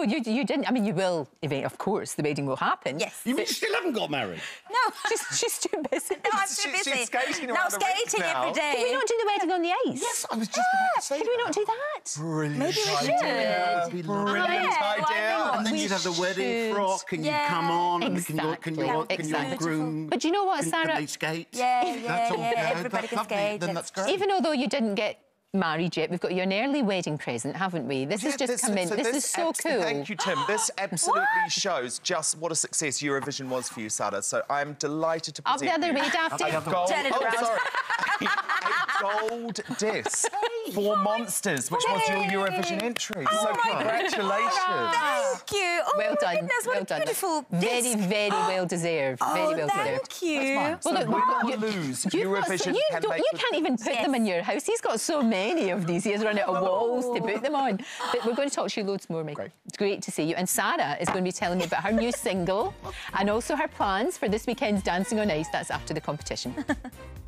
you didn't. I mean, you will, of course, the wedding will happen. Yes. You mean you still haven't got married? No. She's too busy. No, I'm too busy. She's skating now around the rink skating now. every day. Did we not do the wedding on the ice? Yes, I was just about to say Did we not do that? Brilliant Maybe we idea. should. Brilliant Yeah, idea. And then We you'd have the wedding should. frock and Yeah. you'd come on and Exactly. can your Exactly. groom... But do you know what, can Sarah? they skate? Yeah, That's all good. everybody can skate. Then that's great. Even although you didn't get married yet, we've got you an early wedding present, haven't we? This has just come in. This is so cool. Thank you, Tim. This absolutely shows just what a success Eurovision was for you, Sarah. So I'm delighted to Up present the other you way, Daphne. a gold, Turn it around. sorry. a gold disc for Monsters, which was your Eurovision entry. So congratulations. Thank you. Oh, Well my done. goodness, what Well a done. beautiful Very, disc. very well deserved. Very well deserved. Thank you. So Well, look, win or lose, You've got Eurovision can make... you can't even put them in your house. He's got so many of these. He has run out of walls to put them on. But we're going to talk to you loads more, Michael. Great. It's great to see you. And Sarah is going to be telling me about her new single and also her plans for this weekend's Dancing on Ice. That's after the competition.